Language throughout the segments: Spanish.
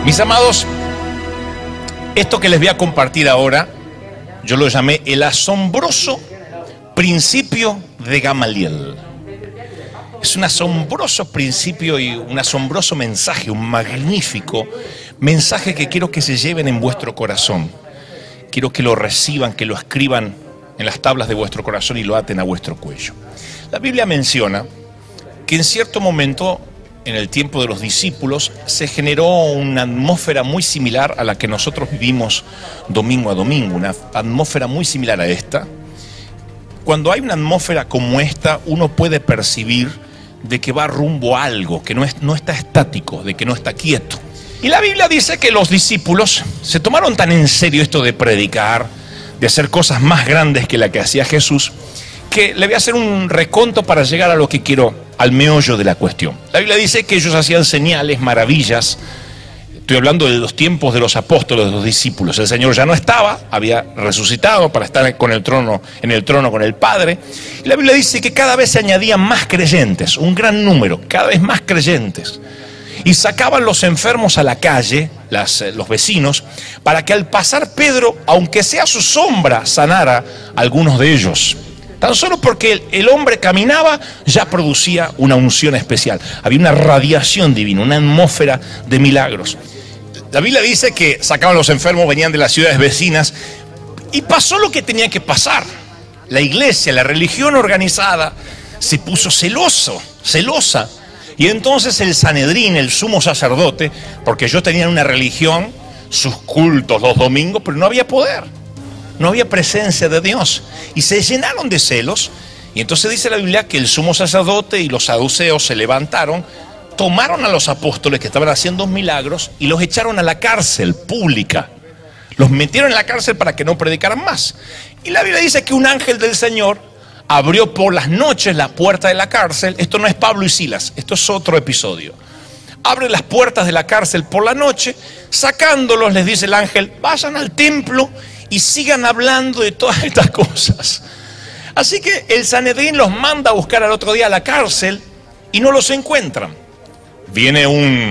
Mis amados, esto que les voy a compartir ahora, yo lo llamé el asombroso principio de Gamaliel. Es un asombroso principio y un asombroso mensaje, un magnífico mensaje que quiero que se lleven en vuestro corazón. Quiero que lo reciban, que lo escriban en las tablas de vuestro corazón y lo aten a vuestro cuello. La Biblia menciona que en cierto momento, en el tiempo de los discípulos, se generó una atmósfera muy similar a la que nosotros vivimos domingo a domingo, una atmósfera muy similar a esta. Cuando hay una atmósfera como esta, uno puede percibir de que va rumbo a algo, que no está estático, de que no está quieto. Y la Biblia dice que los discípulos se tomaron tan en serio esto de predicar, de hacer cosas más grandes que la que hacía Jesús, que le voy a hacer un reconto para llegar a lo que quiero, al meollo de la cuestión. La Biblia dice que ellos hacían señales, maravillas. Estoy hablando de los tiempos de los apóstoles, de los discípulos. El Señor ya no estaba, había resucitado para estar en el trono con el Padre. Y la Biblia dice que cada vez se añadían más creyentes, un gran número, cada vez más creyentes. Y sacaban los enfermos a la calle, los vecinos, para que al pasar Pedro, aunque sea su sombra, sanara a algunos de ellos. Tan solo porque el hombre caminaba, ya producía una unción especial. Había una radiación divina, una atmósfera de milagros. La Biblia dice que sacaban los enfermos, venían de las ciudades vecinas, y pasó lo que tenía que pasar. La iglesia, la religión organizada, se puso celosa. Y entonces el Sanedrín, el sumo sacerdote, porque ellos tenían una religión, sus cultos los domingos, pero no había poder. No había presencia de Dios. Y se llenaron de celos. Y entonces dice la Biblia que el sumo sacerdote y los saduceos se levantaron, tomaron a los apóstoles que estaban haciendo milagros y los echaron a la cárcel pública. Los metieron en la cárcel para que no predicaran más. Y la Biblia dice que un ángel del Señor abrió por las noches la puerta de la cárcel. Esto no es Pablo y Silas, esto es otro episodio. Abre las puertas de la cárcel por la noche, sacándolos, les dice el ángel, vayan al templo y sigan hablando de todas estas cosas. Así que el Sanedrín los manda a buscar al otro día a la cárcel y no los encuentran. Viene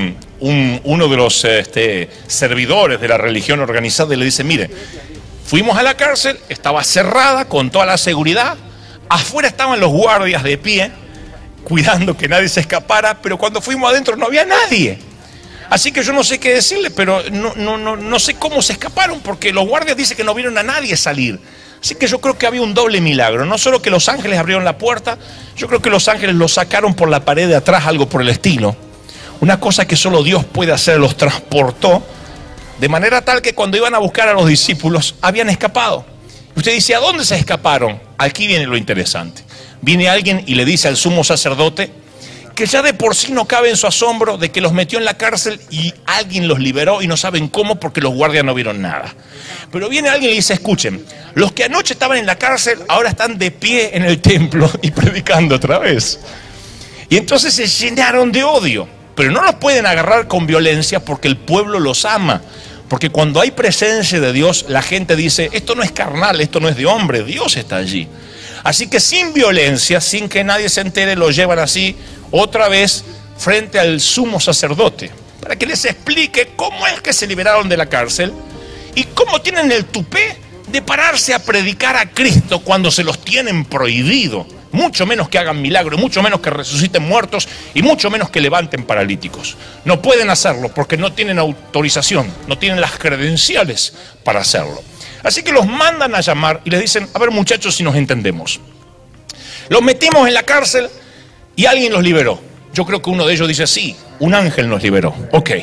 uno de los servidores de la religión organizada y le dice, mire, fuimos a la cárcel, estaba cerrada con toda la seguridad, afuera estaban los guardias de pie, cuidando que nadie se escapara, pero cuando fuimos adentro no había nadie. Así que yo no sé qué decirle, pero no sé cómo se escaparon, porque los guardias dicen que no vieron a nadie salir. Así que yo creo que había un doble milagro. No solo que los ángeles abrieron la puerta, yo creo que los ángeles los sacaron por la pared de atrás, algo por el estilo. Una cosa que solo Dios puede hacer, los transportó, de manera tal que cuando iban a buscar a los discípulos, habían escapado. Usted dice, ¿a dónde se escaparon? Aquí viene lo interesante. Viene alguien y le dice al sumo sacerdote que ya de por sí no cabe en su asombro de que los metió en la cárcel y alguien los liberó y no saben cómo porque los guardias no vieron nada. Pero viene alguien y le dice, escuchen, los que anoche estaban en la cárcel ahora están de pie en el templo y predicando otra vez. Y entonces se llenaron de odio, pero no los pueden agarrar con violencia porque el pueblo los ama. Porque cuando hay presencia de Dios, la gente dice, esto no es carnal, esto no es de hombre, Dios está allí. Así que sin violencia, sin que nadie se entere, lo llevan así otra vez frente al sumo sacerdote, para que les explique cómo es que se liberaron de la cárcel y cómo tienen el tupé de pararse a predicar a Cristo cuando se los tienen prohibido. Mucho menos que hagan milagros, mucho menos que resuciten muertos y mucho menos que levanten paralíticos. No pueden hacerlo porque no tienen autorización, no tienen las credenciales para hacerlo. Así que los mandan a llamar y les dicen, a ver muchachos, si nos entendemos. Los metimos en la cárcel y alguien los liberó. Yo creo que uno de ellos dice, sí, un ángel nos liberó. Ok.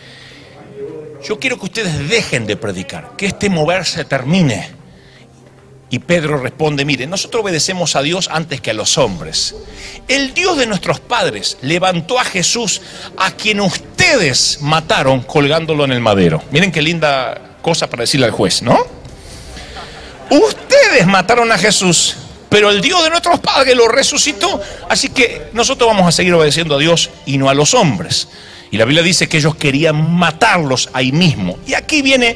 Yo quiero que ustedes dejen de predicar, que este mover se termine. Y Pedro responde, mire, nosotros obedecemos a Dios antes que a los hombres. El Dios de nuestros padres levantó a Jesús, a quien ustedes mataron colgándolo en el madero. Miren qué linda cosa para decirle al juez, ¿no? Ustedes mataron a Jesús, pero el Dios de nuestros padres lo resucitó. Así que nosotros vamos a seguir obedeciendo a Dios y no a los hombres. Y la Biblia dice que ellos querían matarlos ahí mismo. Y aquí viene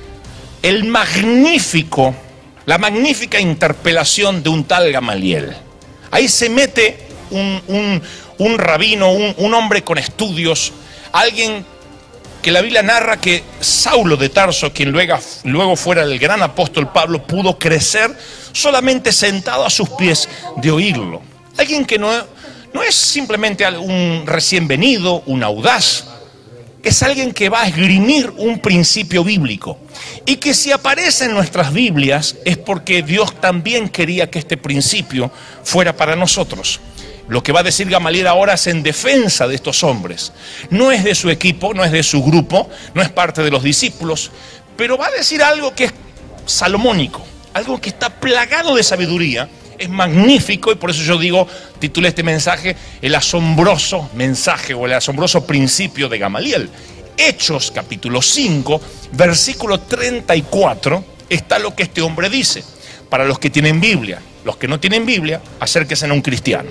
la magnífica interpelación de un tal Gamaliel. Ahí se mete un rabino, un hombre con estudios, alguien que la Biblia narra que Saulo de Tarso, quien luego fuera el gran apóstol Pablo, pudo crecer solamente sentado a sus pies de oírlo. Alguien que no es simplemente un recién venido, un audaz. Es alguien que va a esgrimir un principio bíblico. Y que si aparece en nuestras Biblias es porque Dios también quería que este principio fuera para nosotros. Lo que va a decir Gamaliel ahora es en defensa de estos hombres. No es de su equipo, no es de su grupo, no es parte de los discípulos, pero va a decir algo que es salomónico, algo que está plagado de sabiduría, es magnífico, y por eso yo titulé este mensaje el asombroso mensaje o el asombroso principio de Gamaliel. Hechos capítulo 5, versículo 34, está lo que este hombre dice. Para los que tienen Biblia, los que no tienen Biblia, acérquense a un cristiano.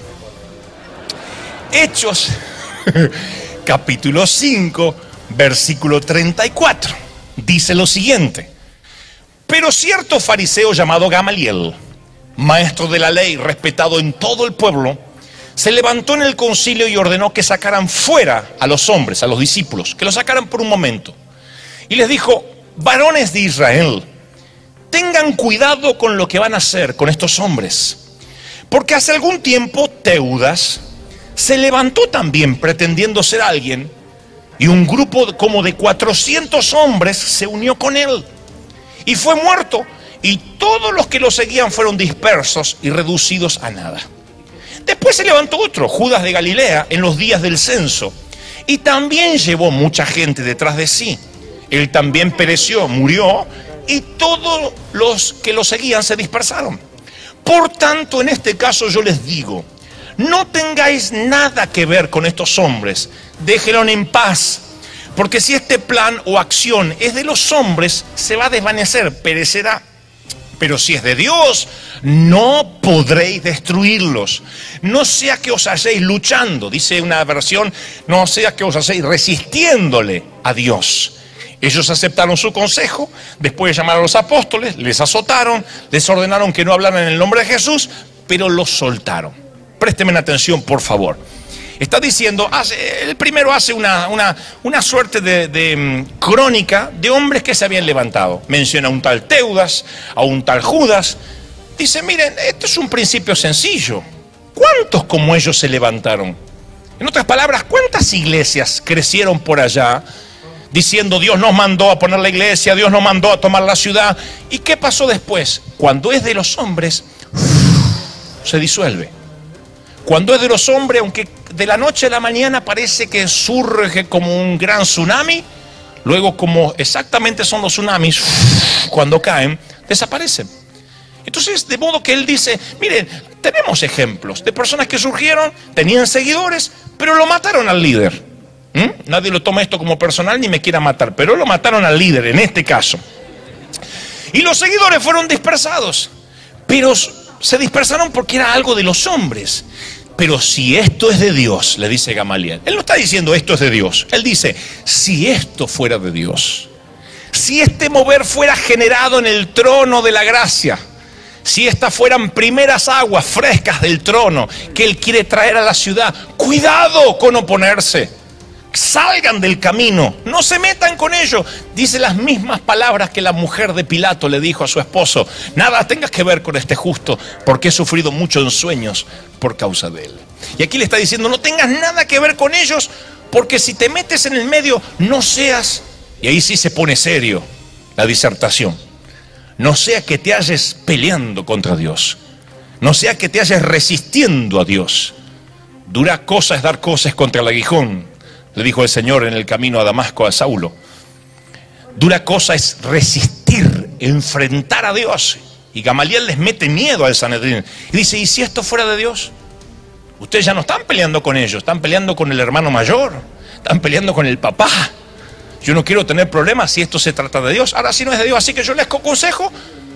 Hechos capítulo 5, versículo 34, dice lo siguiente: pero cierto fariseo llamado Gamaliel, maestro de la ley, respetado en todo el pueblo, se levantó en el concilio y ordenó que sacaran fuera a los hombres, a los discípulos, que los sacaran por un momento. Y les dijo: varones de Israel, tengan cuidado con lo que van a hacer con estos hombres, porque hace algún tiempo Teudas se levantó también pretendiendo ser alguien, y un grupo como de 400 hombres se unió con él, y fue muerto, y todos los que lo seguían fueron dispersos y reducidos a nada. Después se levantó otro, Judas de Galilea, en los días del censo, y también llevó mucha gente detrás de sí. Él también pereció, murió, y todos los que lo seguían se dispersaron. Por tanto, en este caso yo les digo, no tengáis nada que ver con estos hombres, déjenlos en paz, porque si este plan o acción es de los hombres, se va a desvanecer, perecerá. Pero si es de Dios, no podréis destruirlos. No sea que os halléis luchando, dice una versión, no sea que os halléis resistiéndole a Dios. Ellos aceptaron su consejo, después de llamar a los apóstoles, les azotaron, les ordenaron que no hablaran en el nombre de Jesús, pero los soltaron. Présteme atención, por favor. Está diciendo, el primero hace una suerte de crónica de hombres que se habían levantado. Menciona a un tal Teudas, a un tal Judas. Dice, miren, esto es un principio sencillo. ¿Cuántos como ellos se levantaron? En otras palabras, ¿cuántas iglesias crecieron por allá diciendo Dios nos mandó a poner la iglesia, Dios nos mandó a tomar la ciudad? ¿Y qué pasó después? Cuando es de los hombres, se disuelve. Cuando es de los hombres, aunque de la noche a la mañana parece que surge como un gran tsunami, luego como exactamente son los tsunamis, cuando caen, desaparecen. Entonces, de modo que él dice, miren, tenemos ejemplos de personas que surgieron, tenían seguidores, pero lo mataron al líder. Nadie lo toma esto como personal ni me quiera matar, pero lo mataron al líder en este caso. Y los seguidores fueron dispersados, pero se dispersaron porque era algo de los hombres. Pero si esto es de Dios, le dice Gamaliel. Él no está diciendo esto es de Dios. Él dice, si esto fuera de Dios, si este mover fuera generado en el trono de la gracia, si estas fueran primeras aguas frescas del trono que Él quiere traer a la ciudad, cuidado con oponerse. Salgan del camino, no se metan con ellos. Dice las mismas palabras que la mujer de Pilato le dijo a su esposo: nada tengas que ver con este justo, porque he sufrido mucho en sueños por causa de él. Y aquí le está diciendo, no tengas nada que ver con ellos, porque si te metes en el medio, no seas, y ahí sí se pone serio la disertación, no sea que te halles peleando contra Dios, no sea que te halles resistiendo a Dios. Dura cosa es dar cosas contra el aguijón, le dijo el Señor en el camino a Damasco a Saulo. Dura cosa es resistir, enfrentar a Dios. Y Gamaliel les mete miedo al Sanedrín. Y dice, ¿y si esto fuera de Dios? Ustedes ya no están peleando con ellos, están peleando con el hermano mayor, están peleando con el papá. Yo no quiero tener problemas si esto se trata de Dios. Ahora si no es de Dios, así que yo les aconsejo,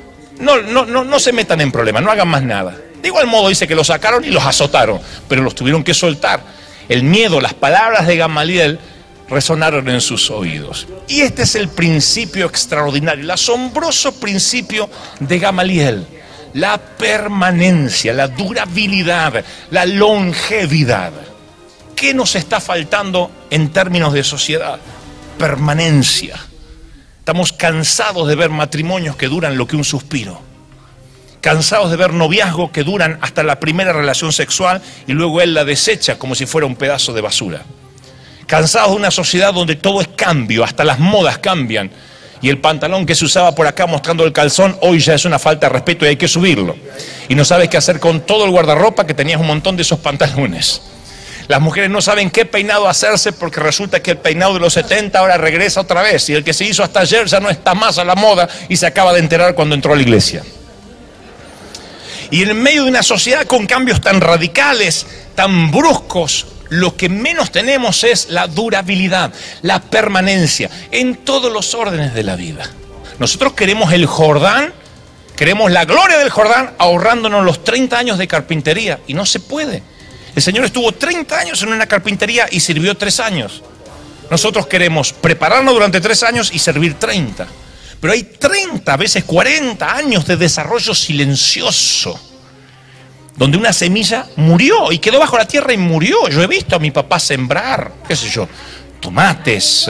no se metan en problemas, no hagan más nada. De igual modo dice que los sacaron y los azotaron, pero los tuvieron que soltar. El miedo, las palabras de Gamaliel resonaron en sus oídos. Y este es el principio extraordinario, el asombroso principio de Gamaliel. La permanencia, la durabilidad, la longevidad. ¿Qué nos está faltando en términos de sociedad? permanencia. Estamos cansados de ver matrimonios que duran lo que un suspiro. Cansados de ver noviazgos que duran hasta la primera relación sexual y luego él la desecha como si fuera un pedazo de basura. Cansados de una sociedad donde todo es cambio, hasta las modas cambian. Y el pantalón que se usaba por acá mostrando el calzón, hoy ya es una falta de respeto y hay que subirlo. Y no sabes qué hacer con todo el guardarropa que tenías un montón de esos pantalones. Las mujeres no saben qué peinado hacerse porque resulta que el peinado de los 70 ahora regresa otra vez. Y el que se hizo hasta ayer ya no está más a la moda y se acaba de enterar cuando entró a la iglesia. Y en medio de una sociedad con cambios tan radicales, tan bruscos, lo que menos tenemos es la durabilidad, la permanencia en todos los órdenes de la vida. Nosotros queremos el Jordán, queremos la gloria del Jordán ahorrándonos los 30 años de carpintería y no se puede. El Señor estuvo 30 años en una carpintería y sirvió 3 años. Nosotros queremos prepararnos durante 3 años y servir 30. Pero hay 30, a veces 40 años de desarrollo silencioso, donde una semilla murió y quedó bajo la tierra y murió. Yo he visto a mi papá sembrar, qué sé yo, tomates,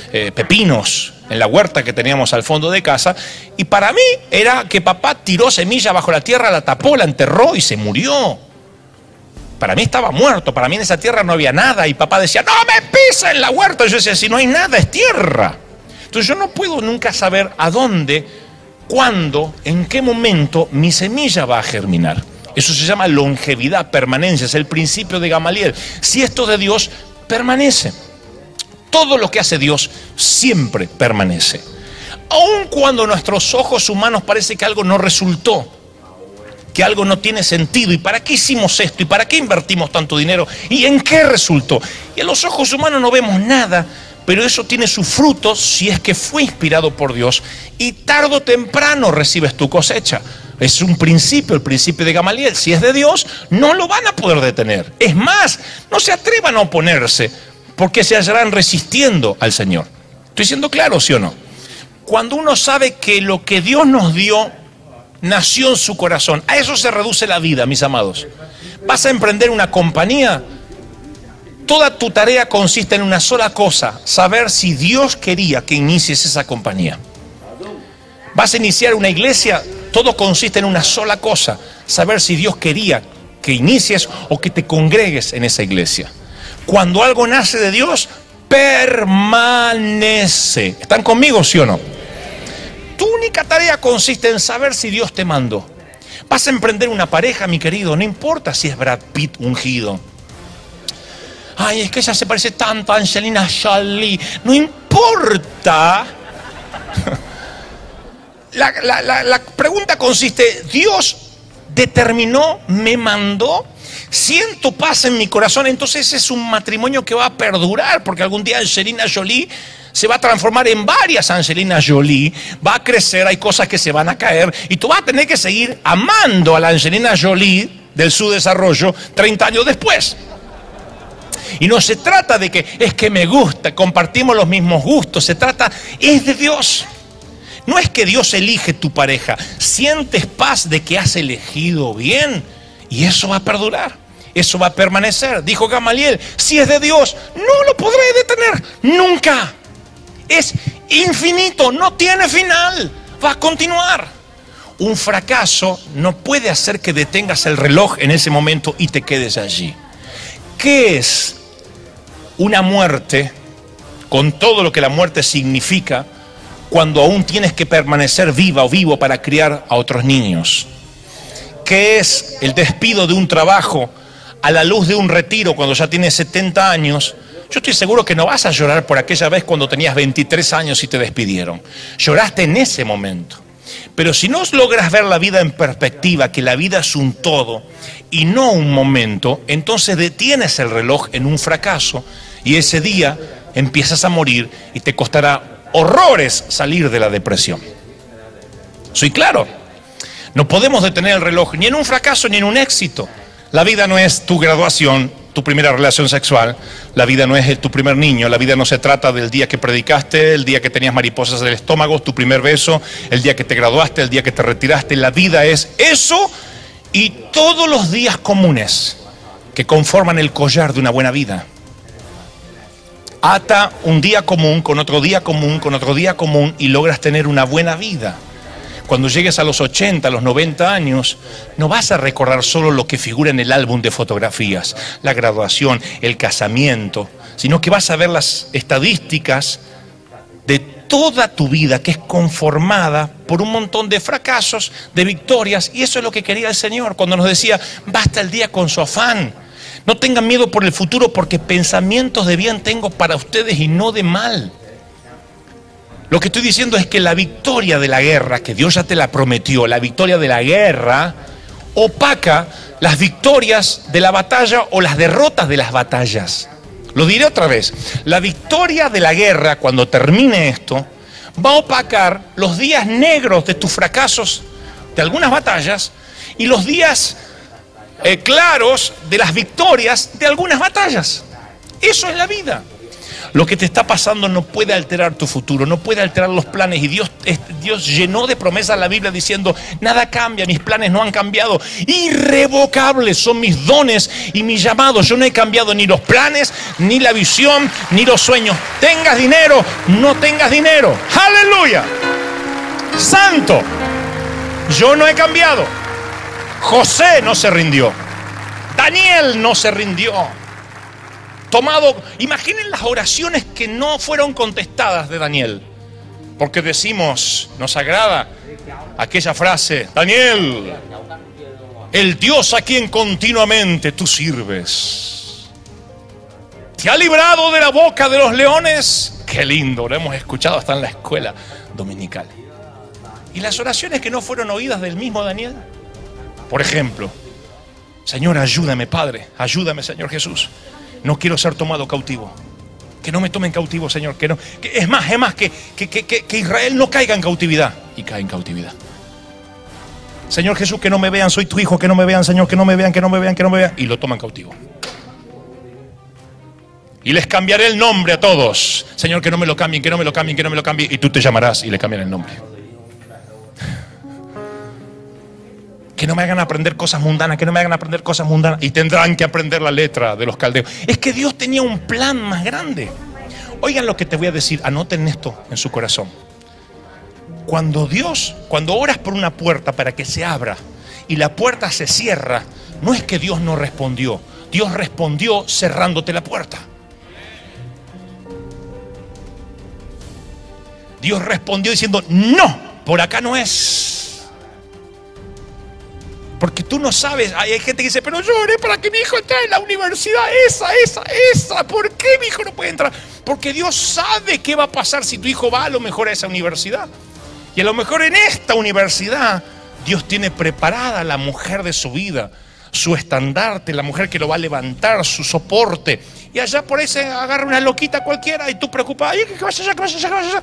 pepinos en la huerta que teníamos al fondo de casa. Y para mí era que papá tiró semilla bajo la tierra, la tapó, la enterró y se murió. Para mí estaba muerto, para mí en esa tierra no había nada. Y papá decía, no me pisa en la huerta. Y yo decía, si no hay nada, es tierra. Entonces yo no puedo nunca saber a dónde, cuándo, en qué momento mi semilla va a germinar. Eso se llama longevidad, permanencia, es el principio de Gamaliel. Si esto es de Dios, permanece. Todo lo que hace Dios siempre permanece. Aun cuando a nuestros ojos humanos parece que algo no resultó, que algo no tiene sentido. ¿Y para qué hicimos esto? ¿Y para qué invertimos tanto dinero? ¿Y en qué resultó? Y a los ojos humanos no vemos nada. Pero eso tiene sus frutos si es que fue inspirado por Dios y tarde o temprano recibes tu cosecha. Es un principio, el principio de Gamaliel. Si es de Dios, no lo van a poder detener. Es más, no se atrevan a oponerse porque se hallarán resistiendo al Señor. ¿Estoy siendo claro, sí o no? Cuando uno sabe que lo que Dios nos dio nació en su corazón, a eso se reduce la vida, mis amados. Vas a emprender una compañía. Toda tu tarea consiste en una sola cosa, saber si Dios quería que inicies esa compañía. Vas a iniciar una iglesia, todo consiste en una sola cosa, saber si Dios quería que inicies o que te congregues en esa iglesia. Cuando algo nace de Dios, permanece. ¿Están conmigo, sí o no? Tu única tarea consiste en saber si Dios te mandó. Vas a emprender una pareja, mi querido, no importa si es Brad Pitt ungido. Ay, es que ella se parece tanto a Angelina Jolie. No importa. La pregunta consiste, ¿Dios determinó, me mandó? Siento paz en mi corazón, entonces es un matrimonio que va a perdurar, porque algún día Angelina Jolie se va a transformar en varias Angelina Jolie, va a crecer, hay cosas que se van a caer, y tú vas a tener que seguir amando a la Angelina Jolie del subdesarrollo 30 años después. Y no se trata de que es que me gusta, compartimos los mismos gustos, se trata, es de Dios. No es que Dios elige tu pareja, sientes paz de que has elegido bien y eso va a perdurar, eso va a permanecer. Dijo Gamaliel, si es de Dios, no lo podré detener nunca. Es infinito, no tiene final, va a continuar. Un fracaso no puede hacer que detengas el reloj en ese momento y te quedes allí. ¿Qué es una muerte, con todo lo que la muerte significa, cuando aún tienes que permanecer viva o vivo para criar a otros niños? ¿Qué es el despido de un trabajo a la luz de un retiro cuando ya tienes 70 años? Yo estoy seguro que no vas a llorar por aquella vez cuando tenías 23 años y te despidieron. Lloraste en ese momento. Pero si no logras ver la vida en perspectiva, que la vida es un todo y no un momento, entonces detienes el reloj en un fracaso y ese día empiezas a morir y te costará horrores salir de la depresión. ¿Soy claro? No podemos detener el reloj ni en un fracaso ni en un éxito. La vida no es tu graduación, tu primera relación sexual. La vida no es tu primer niño. La vida no se trata del día que predicaste, el día que tenías mariposas en el estómago, tu primer beso, el día que te graduaste, el día que te retiraste. La vida es eso y todos los días comunes que conforman el collar de una buena vida. Ata un día común con otro día común, con otro día común y logras tener una buena vida. Cuando llegues a los 80, a los 90 años, no vas a recordar solo lo que figura en el álbum de fotografías, la graduación, el casamiento, sino que vas a ver las estadísticas de toda tu vida, que es conformada por un montón de fracasos, de victorias, y eso es lo que quería el Señor cuando nos decía, basta el día con su afán. No tengan miedo por el futuro, porque pensamientos de bien tengo para ustedes y no de mal. Lo que estoy diciendo es que la victoria de la guerra, que Dios ya te la prometió, la victoria de la guerra opaca las victorias de la batalla o las derrotas de las batallas. Lo diré otra vez, la victoria de la guerra, cuando termine esto, va a opacar los días negros de tus fracasos de algunas batallas y los días claros de las victorias de algunas batallas. Eso es la vida. Lo que te está pasando no puede alterar tu futuro, no puede alterar los planes. Y Dios llenó de promesas la Biblia diciendo, nada cambia, mis planes no han cambiado. Irrevocables son mis dones y mis llamados. Yo no he cambiado ni los planes, ni la visión, ni los sueños. Tengas dinero, no tengas dinero. ¡Aleluya! Santo. Yo no he cambiado. José no se rindió. Daniel no se rindió. Imaginen las oraciones que no fueron contestadas de Daniel, porque decimos, nos agrada aquella frase, Daniel, el Dios a quien continuamente tú sirves, te ha librado de la boca de los leones. Qué lindo, lo hemos escuchado hasta en la escuela dominical. Y las oraciones que no fueron oídas del mismo Daniel, por ejemplo, Señor, ayúdame, Padre, ayúdame, Señor Jesús. No quiero ser tomado cautivo. Que no me tomen cautivo, Señor. Es más, que Israel no caiga en cautividad. Y cae en cautividad. Señor Jesús, que no me vean, soy tu hijo, que no me vean, Señor, que no me vean, que no me vean, que no me vean. Y lo toman cautivo. Y les cambiaré el nombre a todos. Señor, que no me lo cambien, que no me lo cambien, que no me lo cambien. Y tú te llamarás y le cambian el nombre. Que no me hagan aprender cosas mundanas, que no me hagan aprender cosas mundanas. Y tendrán que aprender la letra de los caldeos. Es que Dios tenía un plan más grande. Oigan lo que te voy a decir, anoten esto en su corazón. Cuando oras por una puerta para que se abra y la puerta se cierra, no es que Dios no respondió. Dios respondió cerrándote la puerta. Dios respondió diciendo, no, por acá no es. Porque tú no sabes, hay gente que dice, pero yo oré para que mi hijo entre en la universidad, esa. ¿Por qué mi hijo no puede entrar? Porque Dios sabe qué va a pasar si tu hijo va a lo mejor a esa universidad. Y a lo mejor en esta universidad, Dios tiene preparada la mujer de su vida, su estandarte, la mujer que lo va a levantar, su soporte. Y allá por ahí se agarra una loquita cualquiera y tú preocupas, ay, que vaya allá.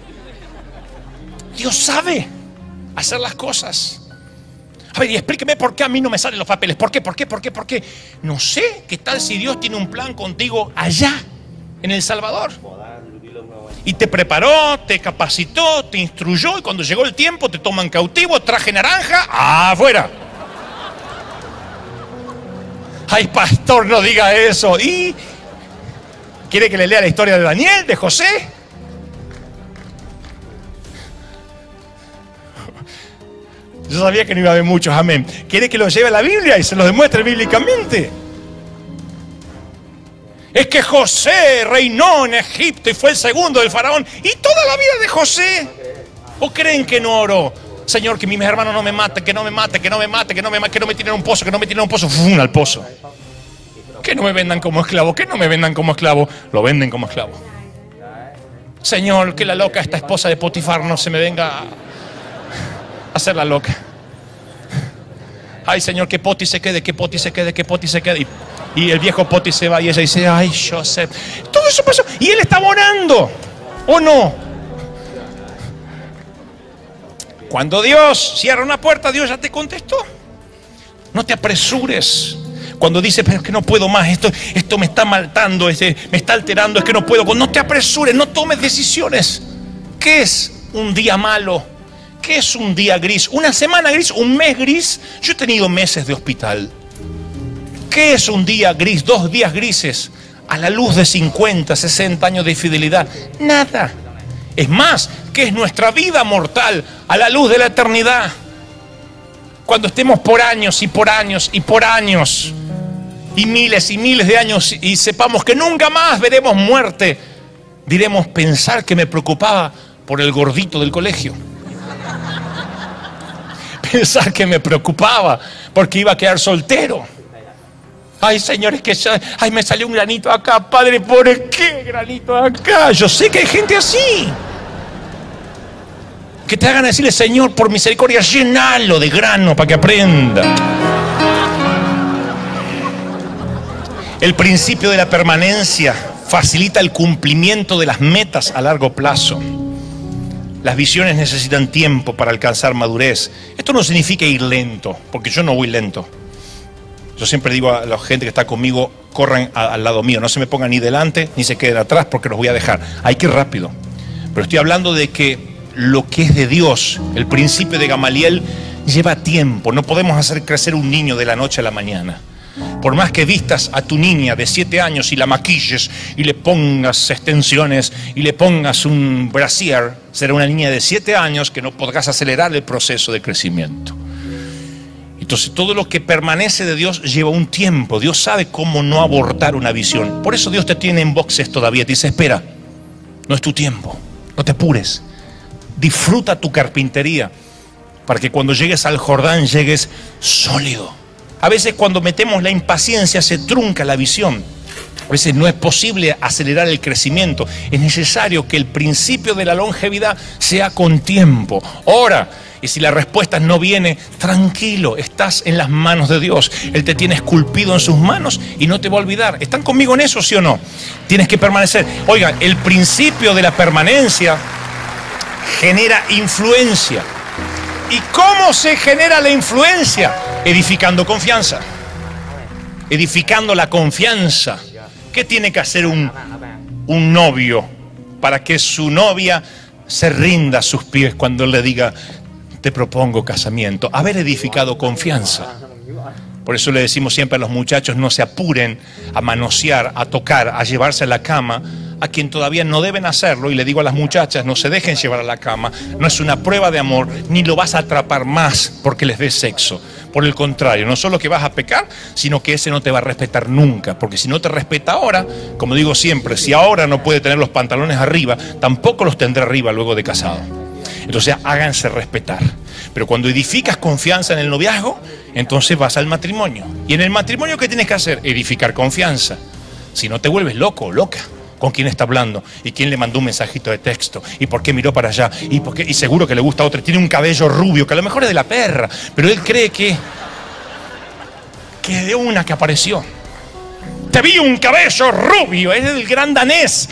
Dios sabe hacer las cosas. A ver, y explíqueme por qué a mí no me salen los papeles. ¿Por qué? No sé, ¿qué tal si Dios tiene un plan contigo allá, en El Salvador? Y te preparó, te capacitó, te instruyó, y cuando llegó el tiempo te toman cautivo, traje naranja, afuera. Ay, pastor, no diga eso. ¿Y quiere que le lea la historia de Daniel, de José? Yo sabía que no iba a haber muchos, amén. ¿Quiere que lo lleve a la Biblia y se lo demuestre bíblicamente? Es que José reinó en Egipto y fue el segundo del faraón. ¿Y toda la vida de José? ¿O creen que no oró? Señor, que mis hermanos no me maten, que no me tiren a un pozo, ¡fum! Al pozo. Que no me vendan como esclavo, lo venden como esclavo. Señor, que la loca, esta esposa de Potifar, no se me venga a hacer la loca. Ay, Señor, que Poti se quede. Y el viejo Poti se va y ella dice, ay, Joseph. Todo eso pasó. Y él estaba orando, ¿o no? Cuando Dios cierra una puerta, Dios ya te contestó. No te apresures. Cuando dices, pero es que no puedo más, esto me está matando, me está alterando, es que no puedo. No te apresures, no tomes decisiones. ¿Qué es un día malo? ¿Qué es un día gris? ¿Una semana gris? ¿Un mes gris? Yo he tenido meses de hospital. ¿Qué es un día gris? 2 días grises. A la luz de 50, 60 años de fidelidad, nada. Es más, ¿qué es nuestra vida mortal a la luz de la eternidad? Cuando estemos por años y por años y por años y miles de años y sepamos que nunca más veremos muerte, diremos: pensar que me preocupaba por el gordito del colegio. Pensar que me preocupaba porque iba a quedar soltero. Ay, señores, ay, me salió un granito acá, Padre, ¿por qué granito acá? Yo sé que hay gente así. Que te hagan decirle: Señor, por misericordia, llenalo de grano para que aprenda. El principio de la permanencia facilita el cumplimiento de las metas a largo plazo. Las visiones necesitan tiempo para alcanzar madurez. Esto no significa ir lento, porque yo no voy lento. Yo siempre digo a la gente que está conmigo: corran al lado mío, no se me pongan ni delante ni se queden atrás, porque los voy a dejar. Hay que ir rápido. Pero estoy hablando de que lo que es de Dios, el principio de Gamaliel, lleva tiempo. No podemos hacer crecer un niño de la noche a la mañana. Por más que vistas a tu niña de 7 años y la maquilles y le pongas extensiones y le pongas un brasier, será una niña de 7 años que no podrás acelerar el proceso de crecimiento. Entonces, todo lo que permanece de Dios lleva un tiempo. Dios sabe cómo no abortar una visión. Por eso Dios te tiene en boxes todavía. Te dice: espera, no es tu tiempo, no te apures. Disfruta tu carpintería para que cuando llegues al Jordán llegues sólido. A veces cuando metemos la impaciencia se trunca la visión. A veces no es posible acelerar el crecimiento. Es necesario que el principio de la longevidad sea con tiempo. Ora. Y si la respuesta no viene, tranquilo, estás en las manos de Dios. Él te tiene esculpido en sus manos y no te va a olvidar. ¿Están conmigo en eso, sí o no? Tienes que permanecer. Oigan, el principio de la permanencia genera influencia. ¿Y cómo se genera la influencia? Edificando confianza. Edificando la confianza. ¿Qué tiene que hacer un novio para que su novia se rinda a sus pies cuando él le diga: te propongo casamiento? Haber edificado confianza. Por eso le decimos siempre a los muchachos: no se apuren a manosear, a tocar, a llevarse a la cama a quien todavía no deben hacerlo. Y le digo a las muchachas: no se dejen llevar a la cama. No es una prueba de amor, ni lo vas a atrapar más porque les des sexo. Por el contrario, no solo que vas a pecar, sino que ese no te va a respetar nunca. Porque si no te respeta ahora, como digo siempre, si ahora no puede tener los pantalones arriba, tampoco los tendrá arriba luego de casado. Entonces háganse respetar. Pero cuando edificas confianza en el noviazgo, entonces vas al matrimonio. Y en el matrimonio, ¿qué tienes que hacer? Edificar confianza. Si no, te vuelves loco o loca. ¿Con quién está hablando? ¿Y quién le mandó un mensajito de texto? ¿Y por qué miró para allá? ¿Y seguro que le gusta a otro? Tiene un cabello rubio, que a lo mejor es de la perra, pero él cree que de una que apareció. Te vi un cabello rubio, es el gran danés.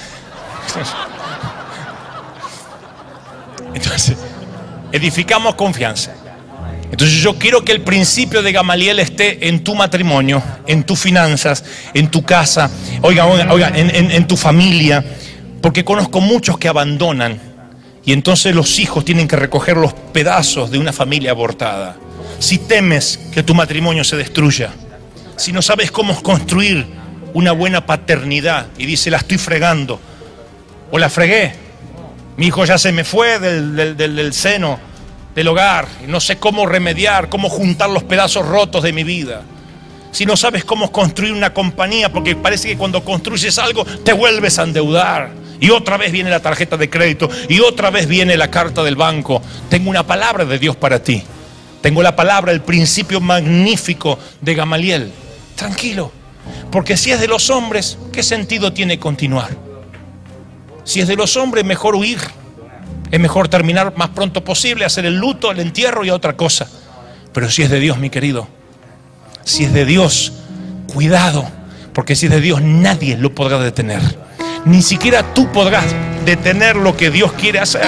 Entonces, edificamos confianza. Entonces yo quiero que el principio de Gamaliel esté en tu matrimonio, en tus finanzas, en tu casa, en tu familia, porque conozco muchos que abandonan y entonces los hijos tienen que recoger los pedazos de una familia abortada. Si temes que tu matrimonio se destruya, si no sabes cómo construir una buena paternidad y dice: la estoy fregando o la fregué, mi hijo ya se me fue del seno del hogar, y no sé cómo remediar, cómo juntar los pedazos rotos de mi vida. Si no sabes cómo construir una compañía, porque parece que cuando construyes algo te vuelves a endeudar y otra vez viene la tarjeta de crédito y otra vez viene la carta del banco. Tengo una palabra de Dios para ti. Tengo la palabra, el principio magnífico de Gamaliel. Tranquilo, porque si es de los hombres, ¿qué sentido tiene continuar? Si es de los hombres, mejor huir. Es mejor terminar más pronto posible, hacer el luto, el entierro y otra cosa. Pero si es de Dios, mi querido, si es de Dios, cuidado, porque si es de Dios nadie lo podrá detener. Ni siquiera tú podrás detener lo que Dios quiere hacer.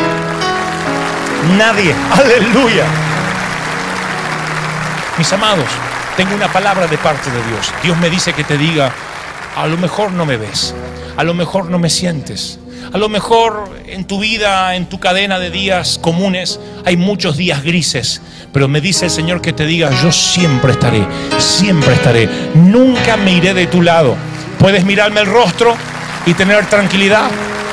Nadie. Aleluya. Mis amados, tengo una palabra de parte de Dios. Dios me dice que te diga: a lo mejor no me ves, a lo mejor no me sientes. A lo mejor en tu vida, en tu cadena de días comunes, hay muchos días grises. Pero me dice el Señor que te diga: yo siempre estaré, nunca me iré de tu lado. ¿Puedes mirarme el rostro y tener tranquilidad?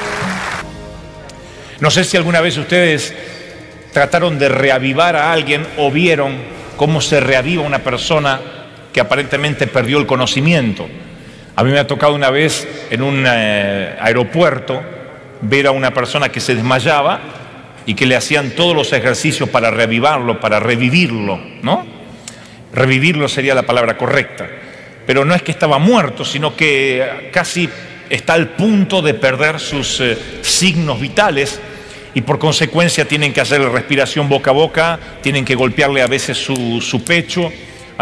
No sé si alguna vez ustedes trataron de reavivar a alguien o vieron cómo se reaviva una persona que aparentemente perdió el conocimiento. A mí me ha tocado una vez en un aeropuerto ver a una persona que se desmayaba y que le hacían todos los ejercicios para reavivarlo, para revivirlo, ¿no? Revivirlo sería la palabra correcta. Pero no es que estaba muerto, sino que casi está al punto de perder sus signos vitales y por consecuencia tienen que hacerle respiración boca a boca, tienen que golpearle a veces su pecho,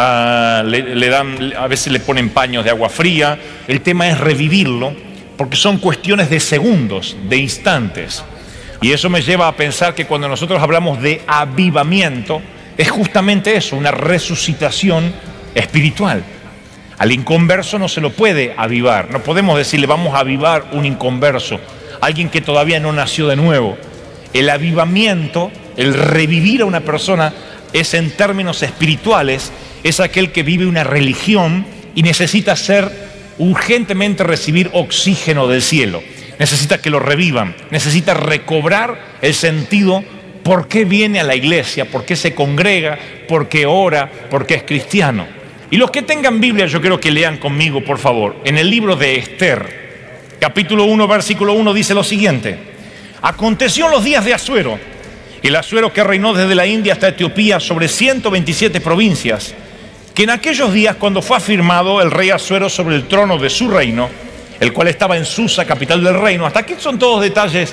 a veces le ponen paños de agua fría. El tema es revivirlo porque son cuestiones de segundos, de instantes. Y eso me lleva a pensar que cuando nosotros hablamos de avivamiento, es justamente eso, una resucitación espiritual. Al inconverso no se lo puede avivar. No podemos decirle vamos a avivar un inconverso, alguien que todavía no nació de nuevo. El avivamiento, el revivir a una persona, es en términos espirituales, es aquel que vive una religión y necesita urgentemente recibir oxígeno del cielo. Necesita que lo revivan, necesita recobrar el sentido. ¿Por qué viene a la iglesia? ¿Por qué se congrega? ¿Por qué ora? ¿Por qué es cristiano? Y los que tengan Biblia, yo quiero que lean conmigo, por favor. En el libro de Esther, capítulo 1, versículo 1, dice lo siguiente: aconteció en los días de Asuero, el Asuero que reinó desde la India hasta Etiopía sobre 127 provincias, que en aquellos días, cuando fue afirmado el rey Asuero sobre el trono de su reino, el cual estaba en Susa, capital del reino. Hasta aquí son todos detalles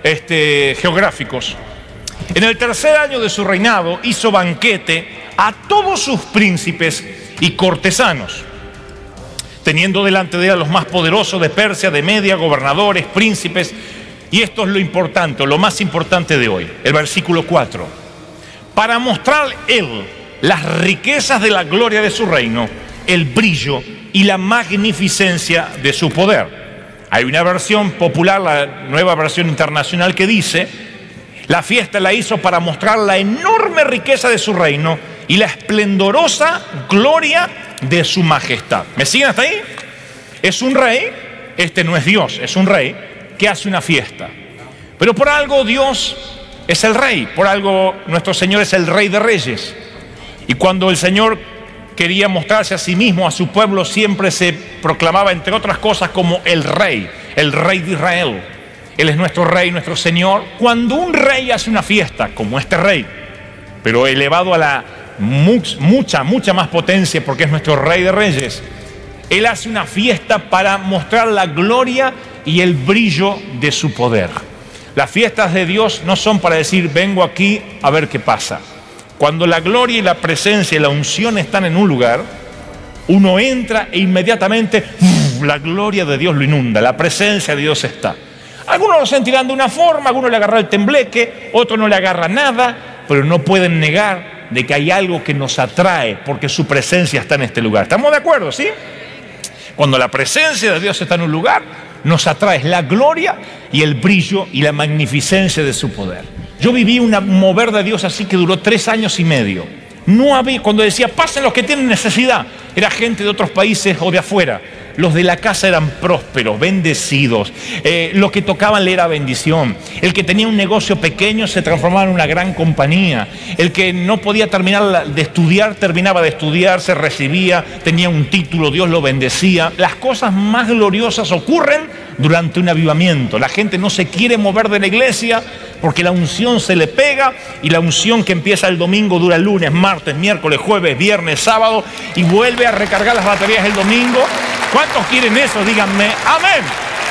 geográficos. En el tercer año de su reinado hizo banquete a todos sus príncipes y cortesanos, teniendo delante de él a los más poderosos de Persia, de Media, gobernadores, príncipes. Y esto es lo importante, lo más importante de hoy, el versículo 4. Para mostrar él las riquezas de la gloria de su reino, el brillo y la magnificencia de su poder. Hay una versión popular, la nueva versión internacional, que dice: la fiesta la hizo para mostrar la enorme riqueza de su reino y la esplendorosa gloria de su majestad. ¿Me siguen hasta ahí? Es un rey, no es Dios, es un rey que hace una fiesta. Pero por algo Dios es el rey, por algo nuestro Señor es el Rey de Reyes. Y cuando el Señor quería mostrarse a sí mismo, a su pueblo, siempre se proclamaba, entre otras cosas, como el Rey de Israel. Él es nuestro Rey, nuestro Señor. Cuando un rey hace una fiesta, como este rey, pero elevado a la mucha más potencia, porque es nuestro Rey de Reyes, Él hace una fiesta para mostrar la gloria y el brillo de su poder. Las fiestas de Dios no son para decir vengo aquí a ver qué pasa. Cuando la gloria y la presencia y la unción están en un lugar, uno entra e inmediatamente la gloria de Dios lo inunda, la presencia de Dios está. Algunos lo sentirán de una forma, algunos le agarran el tembleque, otros no le agarran nada, pero no pueden negar de que hay algo que nos atrae porque su presencia está en este lugar. ¿Estamos de acuerdo, sí? Cuando la presencia de Dios está en un lugar, nos atrae la gloria y el brillo y la magnificencia de su poder. Yo viví un mover de Dios así que duró 3 años y medio. No había, cuando decía pasen los que tienen necesidad, era gente de otros países o de afuera. Los de la casa eran prósperos, bendecidos. Lo que tocaban le era bendición. El que tenía un negocio pequeño se transformaba en una gran compañía. El que no podía terminar de estudiar, terminaba de estudiar, se recibía, tenía un título, Dios lo bendecía. Las cosas más gloriosas ocurren durante un avivamiento. La gente no se quiere mover de la iglesia porque la unción se le pega, y la unción que empieza el domingo dura el lunes, martes, miércoles, jueves, viernes, sábado, y vuelve a recargar las baterías el domingo. ¿Cuántos quieren eso? Díganme amén.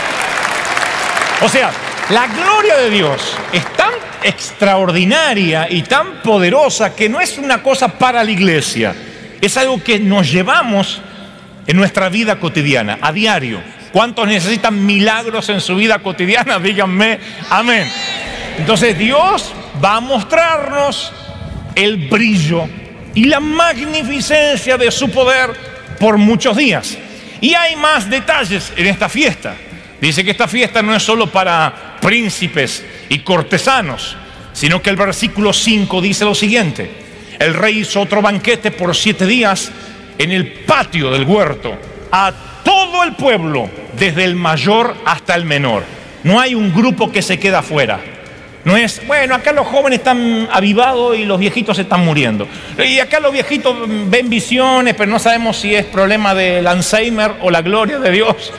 O sea, la gloria de Dios es tan extraordinaria y tan poderosa que no es una cosa para la iglesia, es algo que nos llevamos en nuestra vida cotidiana, a diario. ¿Cuántos necesitan milagros en su vida cotidiana? Díganme amén. Entonces Dios va a mostrarnos el brillo y la magnificencia de su poder por muchos días. Y hay más detalles en esta fiesta. Dice que esta fiesta no es solo para príncipes y cortesanos, sino que el versículo 5 dice lo siguiente: el rey hizo otro banquete por 7 días en el patio del huerto a todos todo el pueblo, desde el mayor hasta el menor. No hay un grupo que se queda afuera. No es, bueno, acá los jóvenes están avivados y los viejitos se están muriendo. Y acá los viejitos ven visiones, pero no sabemos si es problema del Alzheimer o la gloria de Dios.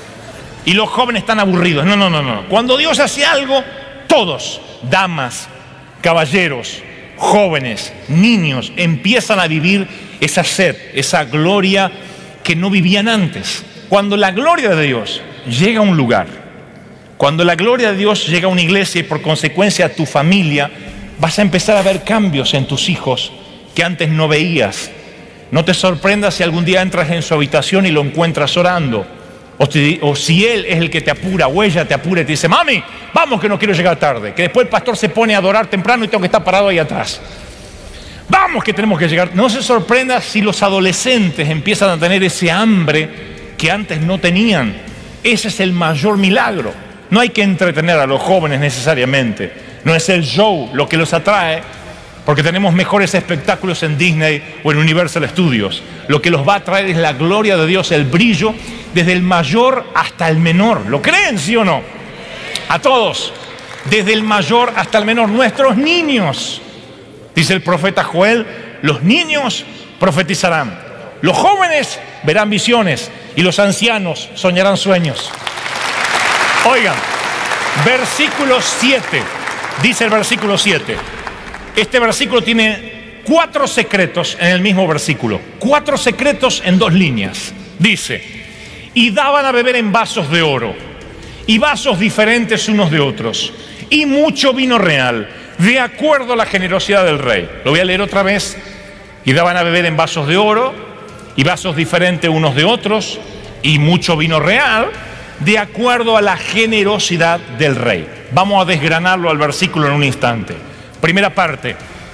Y los jóvenes están aburridos. No. Cuando Dios hace algo, todos, damas, caballeros, jóvenes, niños, empiezan a vivir esa sed, esa gloria que no vivían antes. Cuando la gloria de Dios llega a un lugar, cuando la gloria de Dios llega a una iglesia y por consecuencia a tu familia, vas a empezar a ver cambios en tus hijos que antes no veías. No te sorprendas si algún día entras en su habitación y lo encuentras orando. O si él es el que te apura o ella te apura y te dice, mami, vamos que no quiero llegar tarde. Que después el pastor se pone a adorar temprano y tengo que estar parado ahí atrás. Vamos que tenemos que llegar. No se sorprenda si los adolescentes empiezan a tener ese hambre que antes no tenían. Ese es el mayor milagro. No hay que entretener a los jóvenes necesariamente. No es el show lo que los atrae, porque tenemos mejores espectáculos en Disney o en Universal Studios. Lo que los va a atraer es la gloria de Dios, el brillo, desde el mayor hasta el menor. ¿Lo creen, sí o no? A todos, desde el mayor hasta el menor. Nuestros niños, dice el profeta Joel, los niños profetizarán, los jóvenes verán visiones y los ancianos soñarán sueños. Oigan, versículo 7, dice el versículo 7. Este versículo tiene 4 secretos en el mismo versículo. 4 secretos en 2 líneas. Dice, y daban a beber en vasos de oro, y vasos diferentes unos de otros, y mucho vino real, de acuerdo a la generosidad del rey. Lo voy a leer otra vez. Y daban a beber en vasos de oro, y vasos diferentes unos de otros, y mucho vino real, de acuerdo a la generosidad del rey. Vamos a desgranarlo al versículo en un instante. Primera parte.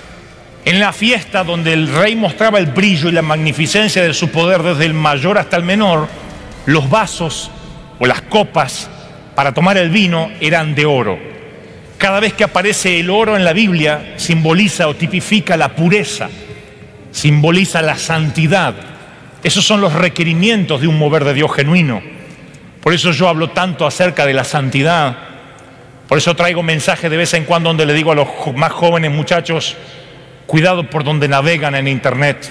En la fiesta donde el rey mostraba el brillo y la magnificencia de su poder desde el mayor hasta el menor, los vasos o las copas para tomar el vino eran de oro. Cada vez que aparece el oro en la Biblia, simboliza o tipifica la pureza, simboliza la santidad. Esos son los requerimientos de un mover de Dios genuino. Por eso yo hablo tanto acerca de la santidad. Por eso traigo mensajes de vez en cuando donde le digo a los más jóvenes muchachos, cuidado por donde navegan en internet.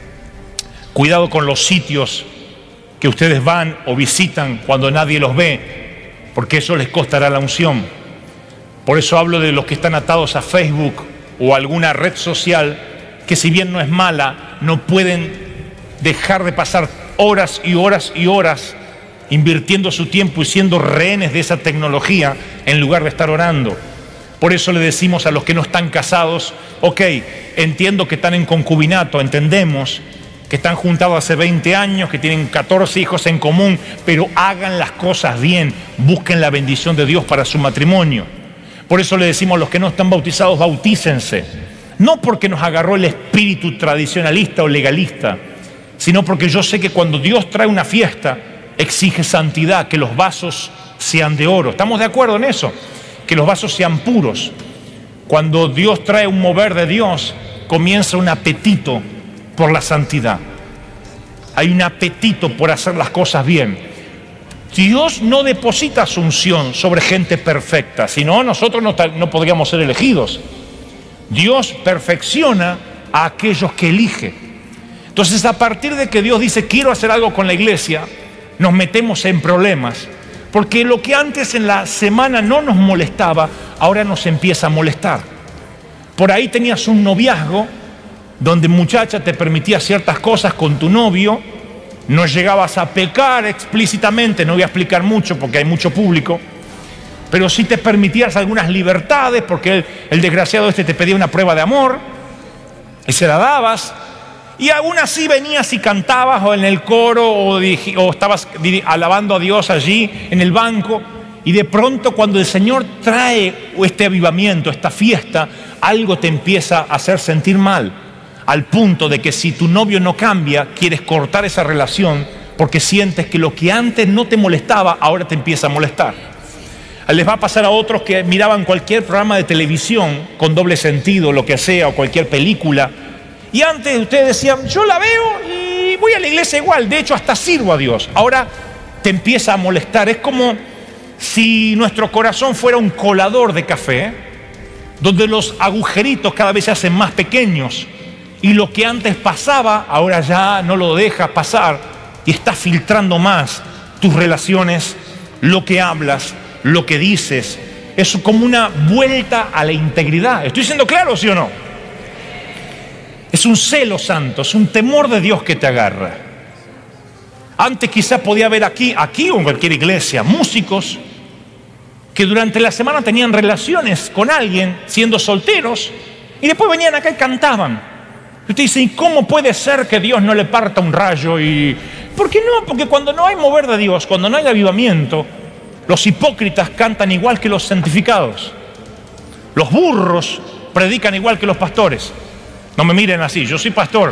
Cuidado con los sitios que ustedes van o visitan cuando nadie los ve, porque eso les costará la unción. Por eso hablo de los que están atados a Facebook o a alguna red social, que si bien no es mala, no pueden dejar de pasar horas y horas y horas invirtiendo su tiempo y siendo rehenes de esa tecnología en lugar de estar orando. Por eso le decimos a los que no están casados, ok, entiendo que están en concubinato, entendemos que están juntados hace 20 años, que tienen 14 hijos en común, pero hagan las cosas bien, busquen la bendición de Dios para su matrimonio. Por eso le decimos a los que no están bautizados, bautícense. No porque nos agarró el espíritu tradicionalista o legalista, sino porque yo sé que cuando Dios trae una fiesta, exige santidad, que los vasos sean de oro. ¿Estamos de acuerdo en eso? Que los vasos sean puros. Cuando Dios trae un mover de Dios, comienza un apetito por la santidad. Hay un apetito por hacer las cosas bien. Dios no deposita su unción sobre gente perfecta, si no, nosotros no podríamos ser elegidos. Dios perfecciona a aquellos que elige. Entonces, a partir de que Dios dice, quiero hacer algo con la iglesia, nos metemos en problemas, porque lo que antes en la semana no nos molestaba, ahora nos empieza a molestar. Por ahí tenías un noviazgo donde, muchacha, te permitía ciertas cosas con tu novio, no llegabas a pecar explícitamente, no voy a explicar mucho porque hay mucho público, pero sí te permitías algunas libertades porque el desgraciado este te pedía una prueba de amor y se la dabas. Y aún así venías y cantabas o en el coro o estabas alabando a Dios allí en el banco, y de pronto cuando el Señor trae este avivamiento, esta fiesta, algo te empieza a hacer sentir mal, al punto de que si tu novio no cambia, quieres cortar esa relación porque sientes que lo que antes no te molestaba, ahora te empieza a molestar. Les va a pasar a otros que miraban cualquier programa de televisión con doble sentido, lo que sea, o cualquier película, y antes ustedes decían, yo la veo y voy a la iglesia igual, de hecho hasta sirvo a Dios. Ahora te empieza a molestar. Es como si nuestro corazón fuera un colador de café, donde los agujeritos cada vez se hacen más pequeños y lo que antes pasaba, ahora ya no lo dejas pasar y está filtrando más tus relaciones, lo que hablas, lo que dices. Es como una vuelta a la integridad. ¿Estoy siendo claro, sí o no? Es un celo santo, es un temor de Dios que te agarra. Antes quizás podía haber aquí o en cualquier iglesia, músicos que durante la semana tenían relaciones con alguien, siendo solteros, y después venían acá y cantaban. Y usted dice, ¿y cómo puede ser que Dios no le parta un rayo? ¿Por qué no? Porque cuando no hay mover de Dios, cuando no hay avivamiento, los hipócritas cantan igual que los santificados. Los burros predican igual que los pastores. No me miren así, yo soy pastor.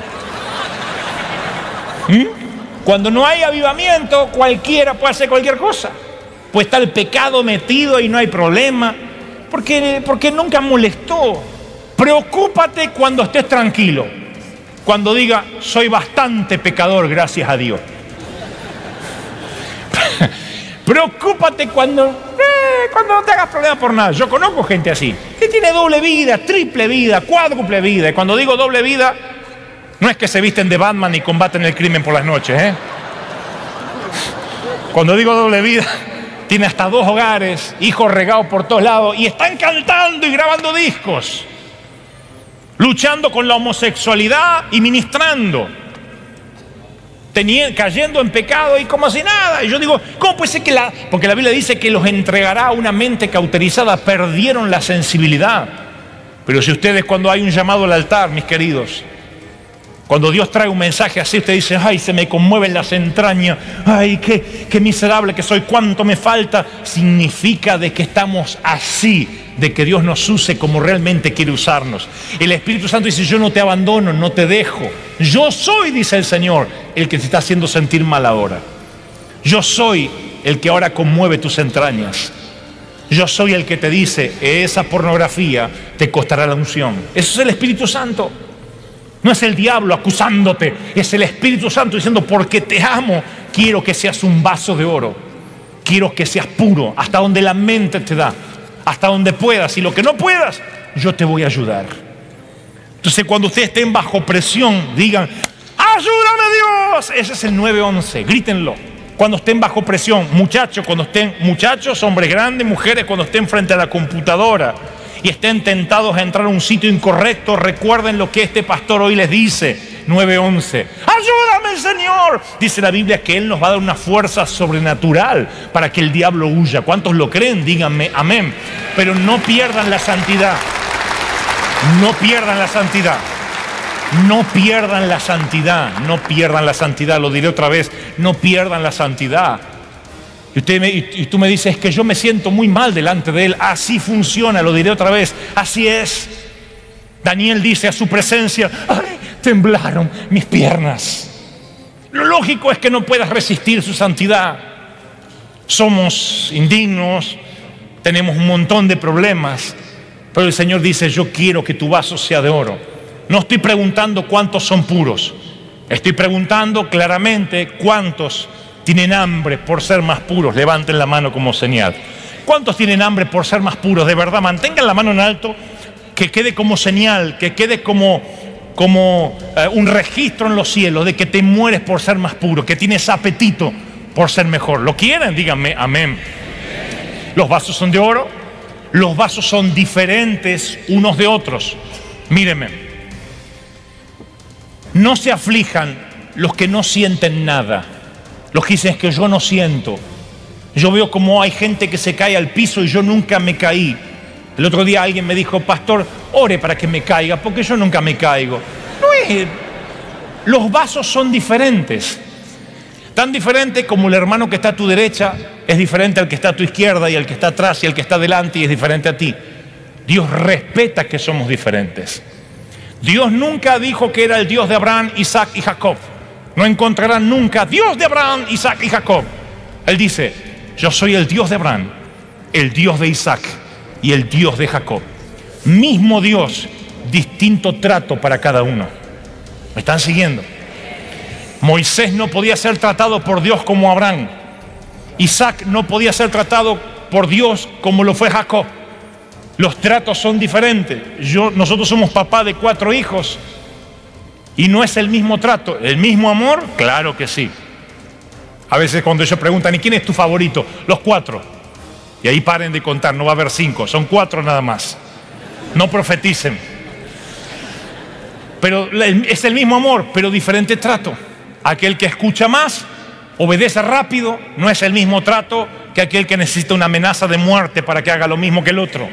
Cuando no hay avivamiento, cualquiera puede hacer cualquier cosa. Puede estar el pecado metido y no hay problema. Porque nunca molestó. Preocúpate cuando estés tranquilo. Cuando diga, soy bastante pecador, gracias a Dios. Preocúpate cuando no te hagas problema por nada. Yo conozco gente así, que tiene doble vida, triple vida, cuádruple vida. Y cuando digo doble vida, no es que se visten de Batman y combaten el crimen por las noches, Cuando digo doble vida, tiene hasta 2 hogares, hijos regados por todos lados, y están cantando y grabando discos, luchando con la homosexualidad y ministrando, cayendo en pecado y como si nada. Y yo digo, ¿cómo puede ser que porque la Biblia dice que los entregará a una mente cauterizada? Perdieron la sensibilidad. Pero si ustedes, cuando hay un llamado al altar, mis queridos, cuando Dios trae un mensaje así, usted dice, ay, se me conmueven las entrañas, ay, qué miserable que soy, cuánto me falta. Significa de que estamos así, de que Dios nos use como realmente quiere usarnos. El Espíritu Santo dice, yo no te abandono, no te dejo. Yo soy, dice el Señor, el que te está haciendo sentir mal ahora. Yo soy el que ahora conmueve tus entrañas. Yo soy el que te dice, esa pornografía te costará la unción. Eso es el Espíritu Santo. No es el diablo acusándote, es el Espíritu Santo diciendo, porque te amo, quiero que seas un vaso de oro. Quiero que seas puro, hasta donde la mente te da, hasta donde puedas. Y lo que no puedas, yo te voy a ayudar. Entonces, cuando ustedes estén bajo presión, digan, ¡ayúdame Dios! Ese es el 911, grítenlo. Cuando estén bajo presión, muchachos, hombres grandes, mujeres, cuando estén frente a la computadora y estén tentados a entrar a un sitio incorrecto, recuerden lo que este pastor hoy les dice, 9:11. ¡Ayúdame, Señor! Dice la Biblia que Él nos va a dar una fuerza sobrenatural para que el diablo huya. ¿Cuántos lo creen? Díganme amén. Pero no pierdan la santidad. No pierdan la santidad. No pierdan la santidad. No pierdan la santidad. Lo diré otra vez. No pierdan la santidad. Y tú me dices, es que yo me siento muy mal delante de Él. Así funciona, lo diré otra vez. Así es. Daniel dice a su presencia, ¡ay, temblaron mis piernas! Lo lógico es que no puedas resistir su santidad. Somos indignos, tenemos un montón de problemas, pero el Señor dice, yo quiero que tu vaso sea de oro. No estoy preguntando cuántos son puros. Estoy preguntando claramente cuántos tienen hambre por ser más puros. Levanten la mano como señal. ¿Cuántos tienen hambre por ser más puros? De verdad, mantengan la mano en alto, que quede como señal, que quede como un registro en los cielos de que te mueres por ser más puro, que tienes apetito por ser mejor. ¿Lo quieren? Díganme amén. Los vasos son de oro, los vasos son diferentes unos de otros. Mírenme, no se aflijan los que no sienten nada. Los que dicen, es que yo no siento. Yo veo como hay gente que se cae al piso y yo nunca me caí. El otro día alguien me dijo, pastor, ore para que me caiga, porque yo nunca me caigo. No es. Los vasos son diferentes. Tan diferente como el hermano que está a tu derecha es diferente al que está a tu izquierda, y el que está atrás y el que está delante y es diferente a ti. Dios respeta que somos diferentes. Dios nunca dijo que era el Dios de Abraham, Isaac y Jacob. No encontrarán nunca Dios de Abraham, Isaac y Jacob. Él dice, yo soy el Dios de Abraham, el Dios de Isaac y el Dios de Jacob. Mismo Dios, distinto trato para cada uno. ¿Me están siguiendo? Moisés no podía ser tratado por Dios como Abraham. Isaac no podía ser tratado por Dios como lo fue Jacob. Los tratos son diferentes. Nosotros somos papá de 4 hijos y no es el mismo trato. ¿El mismo amor? Claro que sí. A veces cuando ellos preguntan, ¿y quién es tu favorito? Los 4. Y ahí paren de contar, no va a haber 5, son 4 nada más. No profeticen. Pero es el mismo amor, pero diferente trato. Aquel que escucha más, obedece rápido, no es el mismo trato que aquel que necesita una amenaza de muerte para que haga lo mismo que el otro.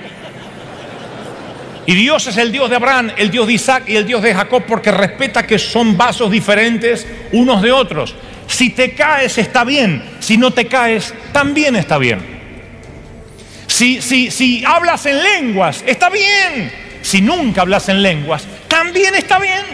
Y Dios es el Dios de Abraham, el Dios de Isaac y el Dios de Jacob, porque respeta que son vasos diferentes unos de otros. Si te caes está bien, si no te caes también está bien. Si hablas en lenguas está bien, si nunca hablas en lenguas también está bien.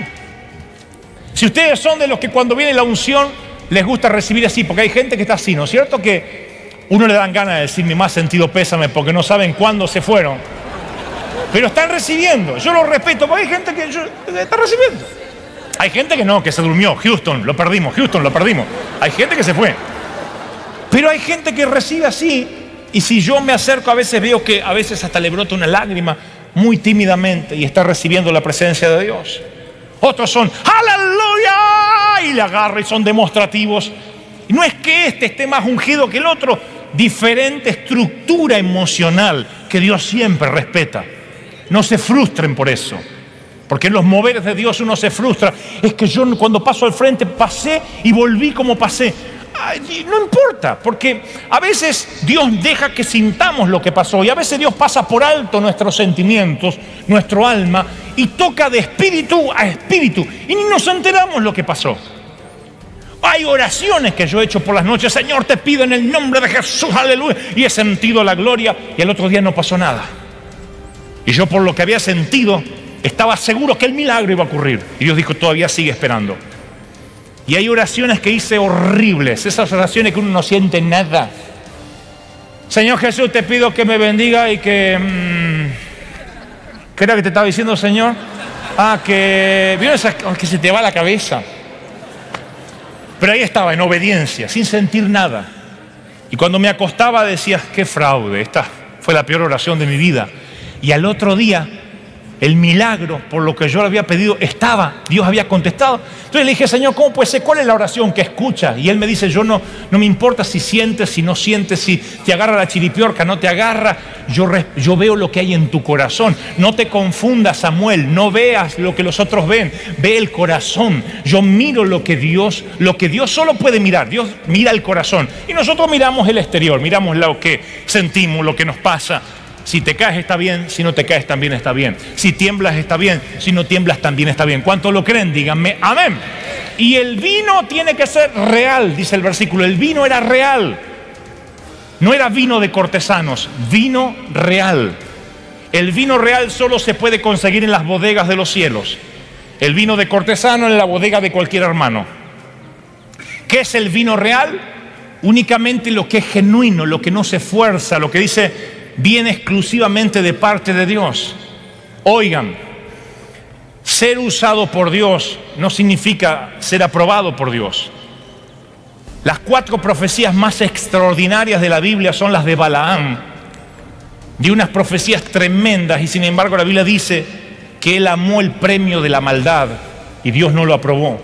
Si ustedes son de los que cuando viene la unción les gusta recibir así, porque hay gente que está así, ¿no es cierto? Que uno le dan ganas de decir mi más sentido pésame porque no saben cuándo se fueron, pero están recibiendo. Yo lo respeto, porque hay gente que está recibiendo. Hay gente que no, que se durmió. Houston, lo perdimos. Hay gente que se fue. Pero hay gente que recibe así, y si yo me acerco a veces veo que a veces hasta le brota una lágrima muy tímidamente y está recibiendo la presencia de Dios. Otros son ¡aleluya! Y le agarran y son demostrativos. Y no es que este esté más ungido que el otro, diferente estructura emocional que Dios siempre respeta. No se frustren por eso, porque en los moveres de Dios uno se frustra. Es que yo cuando paso al frente pasé y volví como pasé. Ay, no importa, porque a veces Dios deja que sintamos lo que pasó y a veces Dios pasa por alto nuestros sentimientos, nuestro alma, y toca de espíritu a espíritu y ni nos enteramos lo que pasó. Hay oraciones que yo he hecho por las noches: Señor, te pido en el nombre de Jesús, aleluya, y he sentido la gloria, y el otro día no pasó nada. Y yo, por lo que había sentido, estaba seguro que el milagro iba a ocurrir. Y Dios dijo, todavía sigue esperando. Y hay oraciones que hice horribles, esas oraciones que uno no siente nada. Señor Jesús, te pido que me bendiga y que... ¿Qué era que te estaba diciendo, Señor? Que... ¿Vieron esas que se te va la cabeza? Pero ahí estaba, en obediencia, sin sentir nada. Y cuando me acostaba decía, qué fraude, esta fue la peor oración de mi vida. Y al otro día, el milagro por lo que yo le había pedido estaba, Dios había contestado. Entonces le dije, Señor, ¿cómo puede ser? ¿Cuál es la oración que escucha? Y Él me dice, yo no me importa si sientes, si no sientes, si te agarra la chiripiorca, no te agarra. Yo veo lo que hay en tu corazón. No te confundas, Samuel, no veas lo que los otros ven, ve el corazón. Yo miro lo que Dios solo puede mirar. Dios mira el corazón y nosotros miramos el exterior, miramos lo que sentimos, lo que nos pasa. Si te caes está bien, si no te caes también está bien. Si tiemblas está bien, si no tiemblas también está bien. ¿Cuántos lo creen? Díganme amén. Y el vino tiene que ser real, dice el versículo. El vino era real. No era vino de cortesanos, vino real. El vino real solo se puede conseguir en las bodegas de los cielos. El vino de cortesano en la bodega de cualquier hermano. ¿Qué es el vino real? Únicamente lo que es genuino, lo que no se fuerza, lo que dice... viene exclusivamente de parte de Dios. Oigan, ser usado por Dios no significa ser aprobado por Dios. Las 4 profecías más extraordinarias de la Biblia son las de Balaam, de unas profecías tremendas, y sin embargo la Biblia dice que él amó el premio de la maldad y Dios no lo aprobó.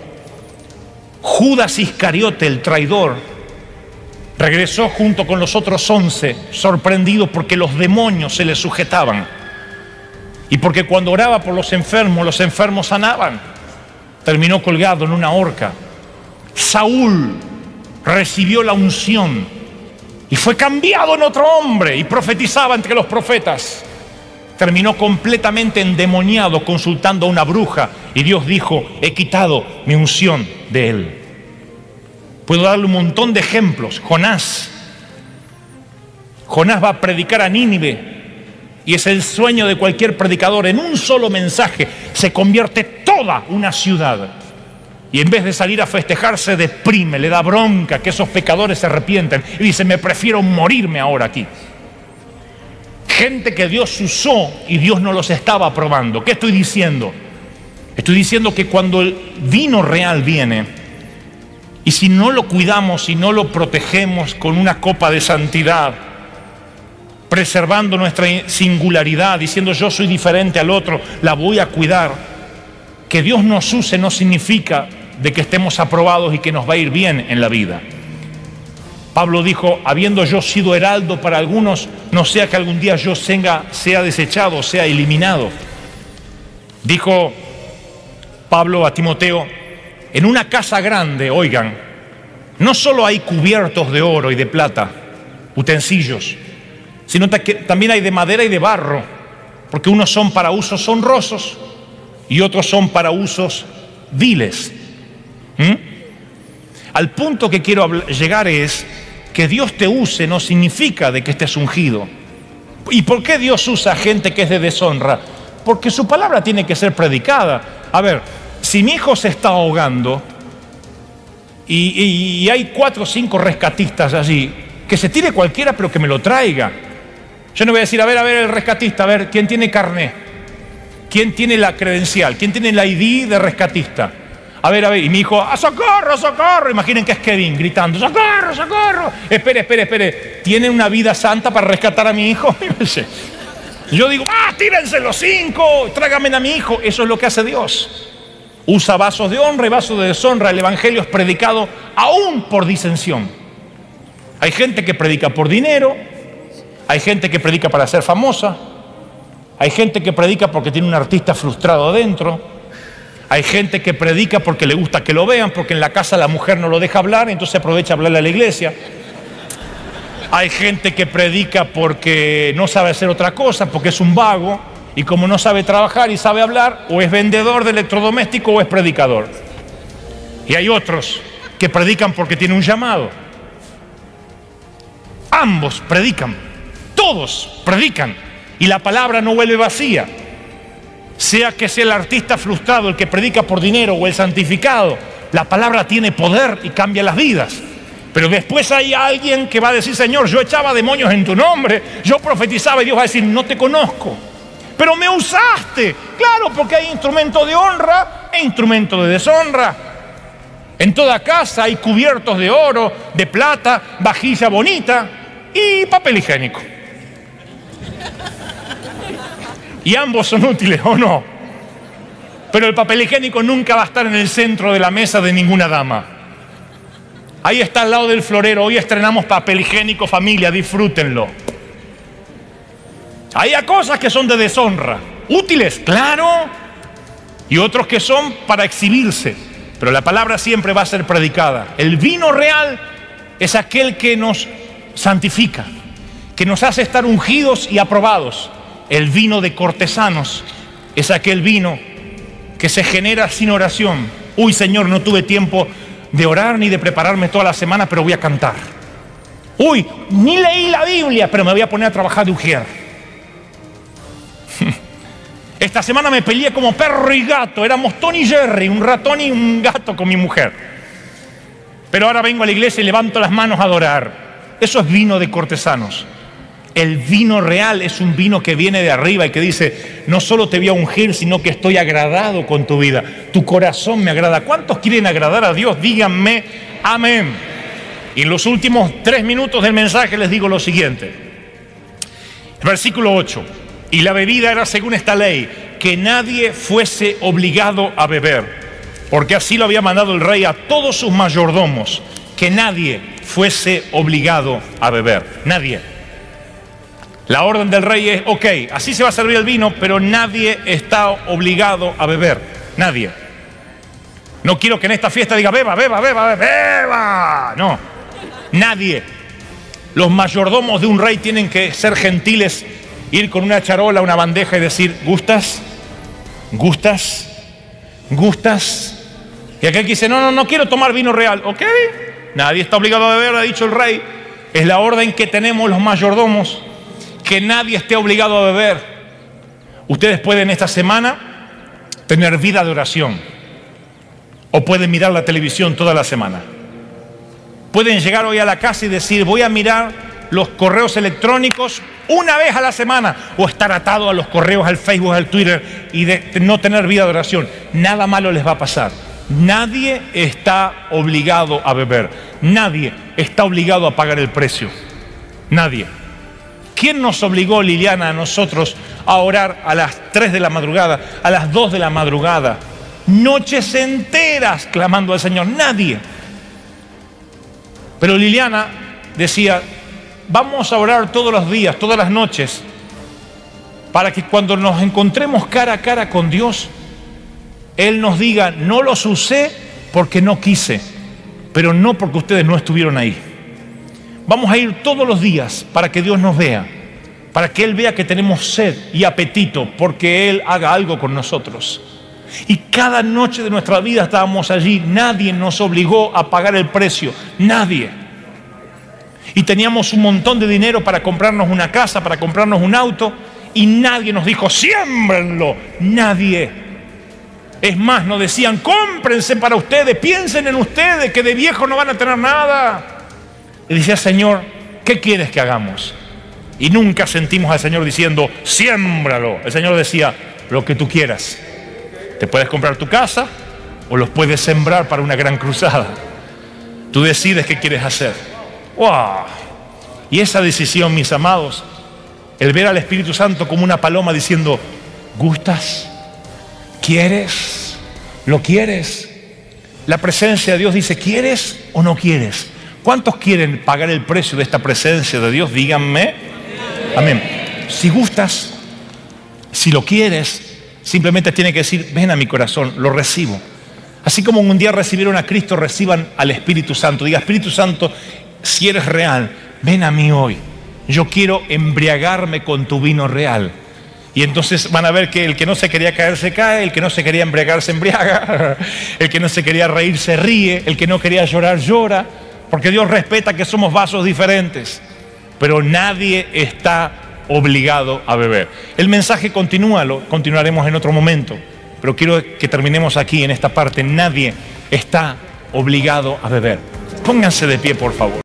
Judas Iscariote, el traidor, regresó junto con los otros 11, sorprendido porque los demonios se le sujetaban. Y porque cuando oraba por los enfermos sanaban. Terminó colgado en una horca. Saúl recibió la unción y fue cambiado en otro hombre y profetizaba entre los profetas. Terminó completamente endemoniado consultando a una bruja y Dios dijo, he quitado mi unción de él. Puedo darle un montón de ejemplos. Jonás va a predicar a Nínive y es el sueño de cualquier predicador. En un solo mensaje se convierte toda una ciudad. Y en vez de salir a festejar se deprime, le da bronca que esos pecadores se arrepienten y dice, me prefiero morirme ahora aquí. Gente que Dios usó y Dios no los estaba aprobando. ¿Qué estoy diciendo? Estoy diciendo que cuando el vino real viene, Y si no lo cuidamos, si no lo protegemos con una copa de santidad, preservando nuestra singularidad, diciendo yo soy diferente al otro, la voy a cuidar. Que Dios nos use no significa de que estemos aprobados y que nos va a ir bien en la vida. Pablo dijo, habiendo yo sido heraldo para algunos, no sea que algún día yo sea desechado, sea eliminado. Dijo Pablo a Timoteo, en una casa grande, oigan, no solo hay cubiertos de oro y de plata, utensilios, sino que también hay de madera y de barro, porque unos son para usos honrosos y otros son para usos viles. Al punto que quiero llegar es que Dios te use no significa de que estés ungido. ¿Y por qué Dios usa gente que es de deshonra? Porque su palabra tiene que ser predicada. A ver, si mi hijo se está ahogando y hay 4 o 5 rescatistas allí, que se tire cualquiera pero que me lo traiga. Yo no voy a decir, a ver el rescatista, a ver, ¿quién tiene carné? ¿Quién tiene la credencial? ¿Quién tiene la ID de rescatista? A ver, y mi hijo, ¡ah, socorro, socorro! Imaginen que es Kevin gritando, ¡socorro, socorro! Espere. ¿Tiene una vida santa para rescatar a mi hijo? Yo digo, tírense los 5, tráigame a mi hijo. Eso es lo que hace Dios. Usa vasos de honra y vasos de deshonra. El evangelio es predicado aún por disensión. Hay gente que predica por dinero, hay gente que predica para ser famosa, hay gente que predica porque tiene un artista frustrado adentro, hay gente que predica porque le gusta que lo vean, porque en la casa la mujer no lo deja hablar, entonces aprovecha a hablarle a la iglesia. Hay gente que predica porque no sabe hacer otra cosa, porque es un vago, y como no sabe trabajar y sabe hablar, o es vendedor de electrodoméstico o es predicador. Y hay otros que predican porque tienen un llamado. Ambos predican, todos predican, y la palabra no vuelve vacía. Sea que sea el artista frustrado, el que predica por dinero o el santificado, la palabra tiene poder y cambia las vidas. Pero después hay alguien que va a decir, Señor, yo echaba demonios en tu nombre, yo profetizaba, y Dios va a decir, no te conozco, pero me usaste. Claro, porque hay instrumento de honra e instrumento de deshonra. En toda casa hay cubiertos de oro, de plata, vajilla bonita y papel higiénico. Y ambos son útiles, ¿o no? Pero el papel higiénico nunca va a estar en el centro de la mesa de ninguna dama. Ahí está al lado del florero. Hoy estrenamos papel higiénico, familia, disfrútenlo. Hay cosas que son de deshonra, útiles, claro, y otros que son para exhibirse. Pero la palabra siempre va a ser predicada. El vino real es aquel que nos santifica, que nos hace estar ungidos y aprobados. El vino de cortesanos es aquel vino que se genera sin oración. Uy, Señor, no tuve tiempo de orar ni de prepararme toda la semana, pero voy a cantar. Uy, ni leí la Biblia, pero me voy a poner a trabajar de ujier. Esta semana me peleé como perro y gato. Éramos Tony y Jerry, un ratón y un gato con mi mujer. Pero ahora vengo a la iglesia y levanto las manos a adorar. Eso es vino de cortesanos. El vino real es un vino que viene de arriba y que dice, no solo te voy a ungir, sino que estoy agradado con tu vida. Tu corazón me agrada. ¿Cuántos quieren agradar a Dios? Díganme amén. Y en los últimos 3 minutos del mensaje les digo lo siguiente. Versículo 8. Y la bebida era según esta ley, que nadie fuese obligado a beber, porque así lo había mandado el rey a todos sus mayordomos, que nadie fuese obligado a beber. Nadie. La orden del rey es, ok, así se va a servir el vino, pero nadie está obligado a beber. Nadie. No quiero que en esta fiesta diga, beba, beba, beba, beba. No, nadie. Los mayordomos de un rey tienen que ser gentiles, ir con una charola, una bandeja y decir, ¿gustas? ¿Gustas? ¿Gustas? Y aquel que dice, no quiero tomar vino real. Ok, nadie está obligado a beber, ha dicho el rey. Es la orden que tenemos los mayordomos. Que nadie esté obligado a beber. Ustedes pueden esta semana tener vida de oración, o pueden mirar la televisión toda la semana. Pueden llegar hoy a la casa y decir, voy a mirar los correos electrónicos una vez a la semana, o estar atado a los correos, al Facebook, al Twitter, y de no tener vida de oración. Nada malo les va a pasar. Nadie está obligado a beber. Nadie está obligado a pagar el precio. Nadie. ¿Quién nos obligó, Liliana, a nosotros a orar a las 3 de la madrugada, a las 2 de la madrugada? Noches enteras clamando al Señor. Nadie. Pero Liliana decía, vamos a orar todos los días, todas las noches, para que cuando nos encontremos cara a cara con Dios, Él nos diga, no los usé porque no quise, pero no porque ustedes no estuvieron ahí. Vamos a ir todos los días para que Dios nos vea, para que Él vea que tenemos sed y apetito, porque Él haga algo con nosotros. Y cada noche de nuestra vida estábamos allí. Nadie nos obligó a pagar el precio. Nadie. Y teníamos un montón de dinero para comprarnos una casa, para comprarnos un auto, y nadie nos dijo, siémbrenlo. Nadie. Es más, nos decían, cómprense para ustedes, piensen en ustedes, que de viejo no van a tener nada. Y decía, Señor, ¿qué quieres que hagamos? Y nunca sentimos al Señor diciendo, siémbralo. El Señor decía, lo que tú quieras. Te puedes comprar tu casa o los puedes sembrar para una gran cruzada. Tú decides qué quieres hacer. ¡Wow! Y esa decisión, mis amados, el ver al Espíritu Santo como una paloma diciendo, ¿gustas? ¿Quieres? ¿Lo quieres? La presencia de Dios dice, ¿quieres o no quieres? ¿Cuántos quieren pagar el precio de esta presencia de Dios? Díganme. Amén. Si gustas, si lo quieres, simplemente tiene que decir, ven a mi corazón, lo recibo. Así como un día recibieron a Cristo, reciban al Espíritu Santo. Diga, Espíritu Santo, si eres real, ven a mí hoy. Yo quiero embriagarme con tu vino real. Y entonces van a ver que el que no se quería caer se cae, el que no se quería embriagar se embriaga, el que no se quería reír se ríe, el que no quería llorar llora, porque Dios respeta que somos vasos diferentes. Pero nadie está obligado a beber. El mensaje continúa, lo continuaremos en otro momento, pero quiero que terminemos aquí en esta parte. Nadie está obligado a beber. Pónganse de pie, por favor.